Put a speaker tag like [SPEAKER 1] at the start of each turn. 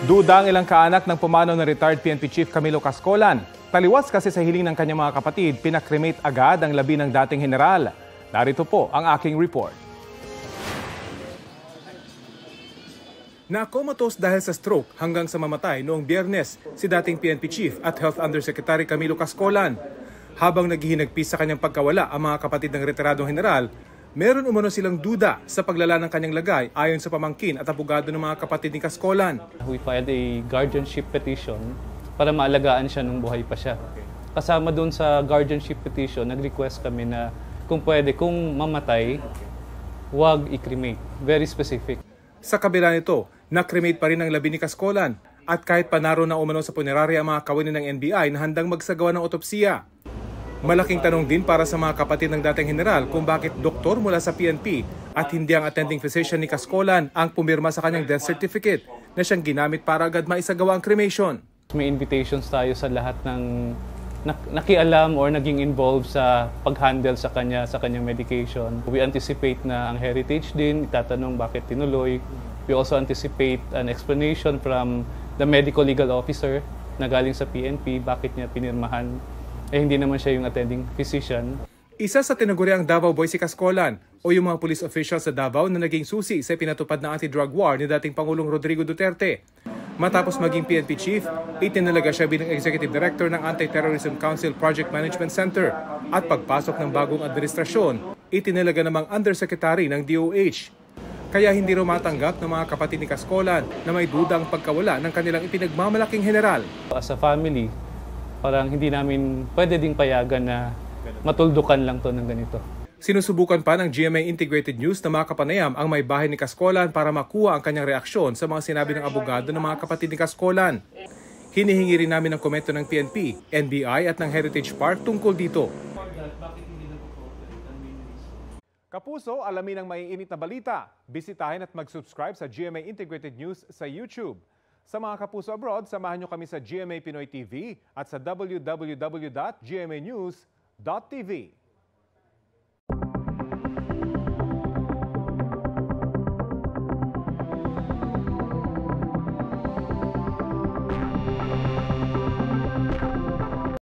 [SPEAKER 1] Duda ang ilang kaanak ng pumanaw na retired PNP Chief Camilo Cascolan. Taliwas kasi sa hiling ng kanyang mga kapatid, pinakremate agad ang labi ng dating general. Narito po ang aking report. Na-comatose dahil sa stroke hanggang sa mamatay noong Biyernes si dating PNP Chief at Health Undersecretary Camilo Cascolan. Habang naghihinagpis sa kanyang pagkawala ang mga kapatid ng retiradong general, meron umano silang duda sa paglala ng kanyang lagay ayon sa pamangkin at abogado ng mga kapatid ni Cascolan.
[SPEAKER 2] We filed a guardianship petition para maalagaan siya nung buhay pa siya. Kasama doon sa guardianship petition, nag-request kami na kung pwede, kung mamatay, huwag i-cremate. Very specific.
[SPEAKER 1] Sa kabila nito, na-cremate pa rin ang labi ni Cascolan at kahit panaro na umano sa punerarya ang mga kawani ng NBI na handang magsagawa ng otopsiya. Malaking tanong din para sa mga kapatid ng dating general kung bakit doktor mula sa PNP at hindi ang attending physician ni Cascolan ang pumirma sa kanyang death certificate na siyang ginamit para agad maisagawa ang cremation.
[SPEAKER 2] May invitations tayo sa lahat ng nakialam or naging involved sa pag-handle sa kanyang medication. We anticipate na ang heritage din, itatanong bakit tinuloy. We also anticipate an explanation from the medical legal officer na galing sa PNP, bakit niya pinirmahan. Hindi naman siya yung attending physician. Isa sa tinaguriang Davao Boy si Cascolan o yung mga police officials sa Davao na naging susi sa pinatupad na anti-drug war ni dating Pangulong Rodrigo Duterte. Matapos maging PNP chief, itinalaga siya bilang executive director ng Anti-Terrorism Council Project Management Center at pagpasok ng bagong administrasyon, itinalaga namang undersecretary ng DOH. Kaya hindi raw matanggap ng mga kapatid ni Cascolan na may dudang pagkawala ng kanilang ipinagmamalaking general. As a family, parang hindi namin pwede ding payagan na matuldukan lang to ng ganito.
[SPEAKER 1] Sinusubukan pa ng GMA Integrated News na makapanayam ang may bahay ni Cascolan para makuha ang kanyang reaksyon sa mga sinabi ng abogado ng mga kapatid ni Cascolan. Hinihingi rin namin ng komento ng PNP, NBI at ng Heritage Park tungkol dito. Kapuso, alamin ang maiinit na balita. Bisitahin at mag-subscribe sa GMA Integrated News sa YouTube. Sa mga kapuso abroad, samahan nyo kami sa GMA Pinoy TV at sa www.gmanews.tv.